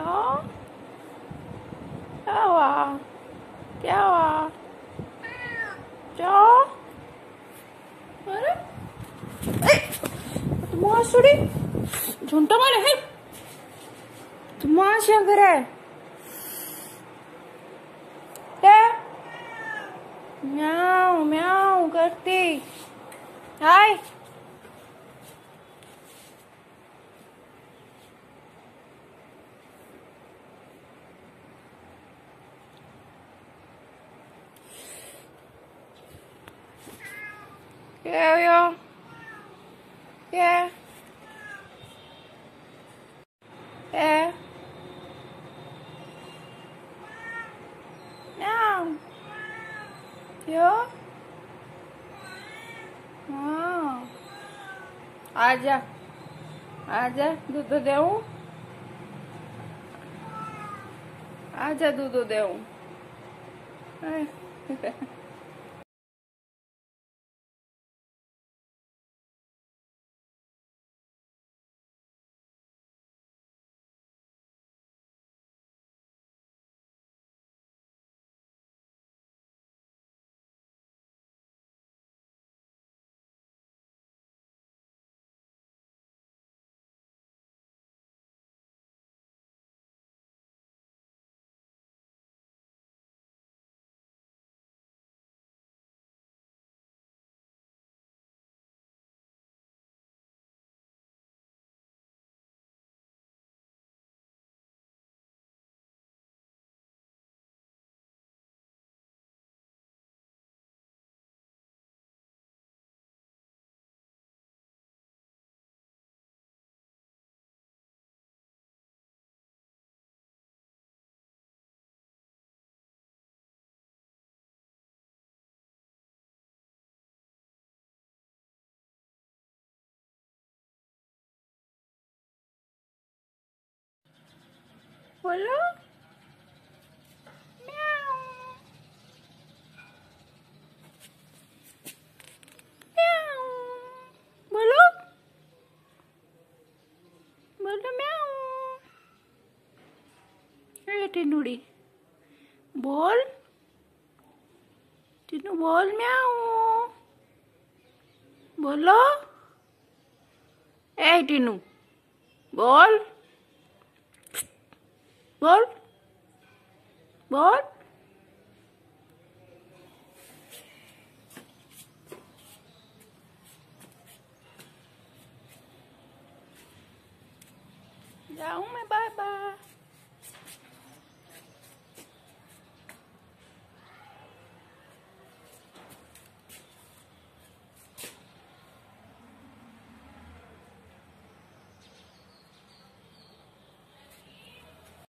हाँ, क्या हुआ? क्या हुआ? जाओ। अरे तुम्हारी झुंटा मारे है। तुम्हारा क्या कर रहा है? म्याऊ म्याऊ करती। हाय। क्या? क्या? क्या? म्याऊ। क्यों? हाँ, आजा आजा, दूध देऊं? आजा, दूध देऊं? बोलो। म्याऊ म्याऊ। बोलो। बोलो म्याऊ। अरे टिनुड़ी, बोल। टिनू बोल म्याऊ। बोलो। ए टिनू, बोल। बोल। बोल। जाऊं मैं? Bye bye.